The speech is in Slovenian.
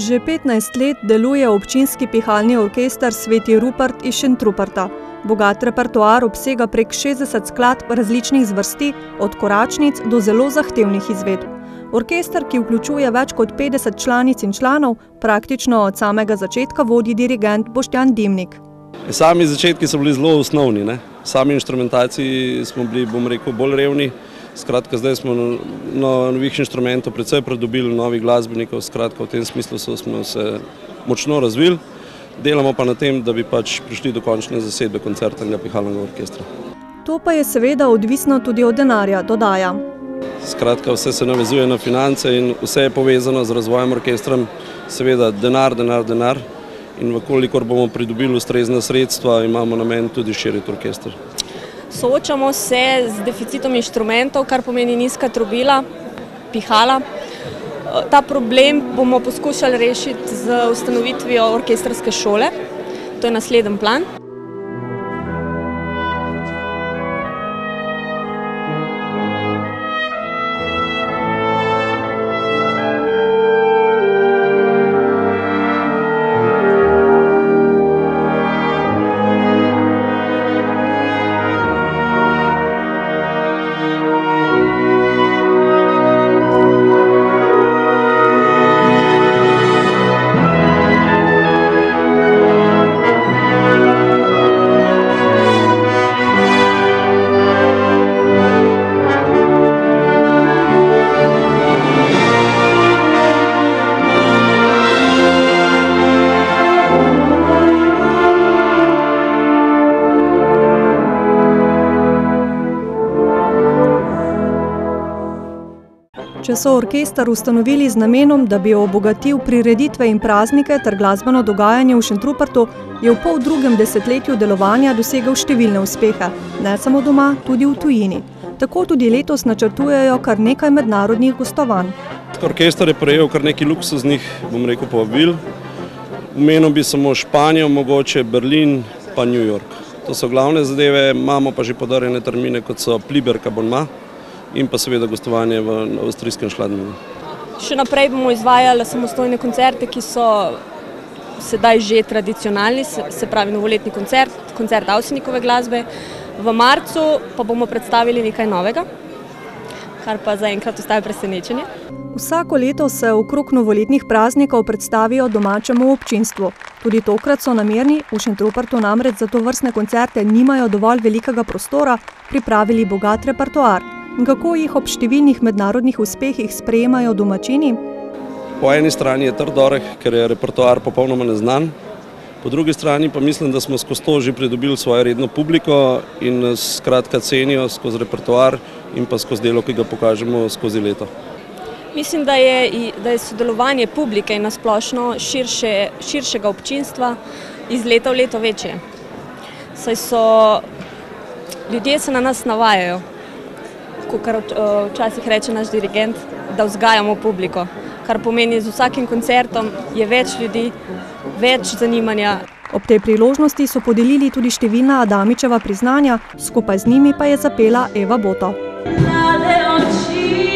Že 15 let deluje občinski pihalni orkester Sveti Rupert iz Šentruperta. Bogat repertoar obsega prek 60 skladb različnih zvrsti, od koračnic do zelo zahtevnih izvedb. Orkester, ki vključuje več kot 50 članic in članov, praktično od samega začetka vodi dirigent Boštjan Dimnik. Sami začetki so bili zelo osnovni. Sami inštrumentaciji smo bili, bom rekel, bolj revni. Skratka, zdaj smo na novih inštrumentov predvsej pridobili novih glasbenikov. Skratka, v tem smislu smo se močno razvili. Delamo pa na tem, da bi prišli do končne zasedbe koncertnega pihalnega orkestra. To pa je seveda odvisno tudi od denarja, dodaja. Skratka, vse se navezuje na finance in vse je povezano z razvojem orkestra. Seveda denar. In vkolikor bomo pridobili ustrezna sredstva, imamo namen tudi širiti orkester. Soočamo se z deficitom inštrumentov, kar pomeni nizka trobila, pihala. Ta problem bomo poskušali rešiti z ustanovitvijo orkestrske šole. To je naslednji plan. Če so orkester ustanovili z namenom, da bi obogatil prireditve in praznike ter glasbeno dogajanje v Šentrupertu, je v poldrugem desetletju delovanja dosegel številne uspehe, ne samo doma, tudi v tujini. Tako tudi letos načrtujejo kar nekaj mednarodnih gostovanj. Orkester je prejel kar nekaj luksuznih, bom rekel, povabil. Omenil bi samo Španijo, mogoče Berlin pa New York. To so glavne zadeve, imamo pa že podarjene termine, kot so Pliberka Bonma in pa seveda gostovanje v avstrijskem Schladminu. Še naprej bomo izvajali samostojne koncerte, ki so sedaj že tradicionalni, se pravi novoletni koncert Avsenikove glasbe. V marcu pa bomo predstavili nekaj novega, kar pa zaenkrat ostaja presenečenje. Vsako leto se okrog novoletnih praznikov predstavijo domačemu občinstvu. Tudi tokrat so namerni, v Šentrupertu namreč za tovrstne koncerte nimajo dovolj velikega prostora, pripravili bogat repertoar. Kako jih ob številnih mednarodnih uspehih sprejemajo domačini? Po eni strani je trd oreh, ker je repertoar popolnoma neznan. Po drugi strani pa mislim, da smo skozi to že pridobili svojo redno publiko in nas skratka cenijo skozi repertoar in pa skozi delo, ki ga pokažemo skozi leto. Mislim, da je sodelovanje publike in nasplošno širšega občinstva iz leta v leto večje. Saj ljudje se na nas navajajo, kar včasih reče naš dirigent, da vzgajamo publiko, kar pomeni, z vsakim koncertom je več ljudi, več zanimanja. Ob tej priložnosti so podelili tudi številna Adamičeva priznanja, skupaj z njimi pa je zapela Eva Boto.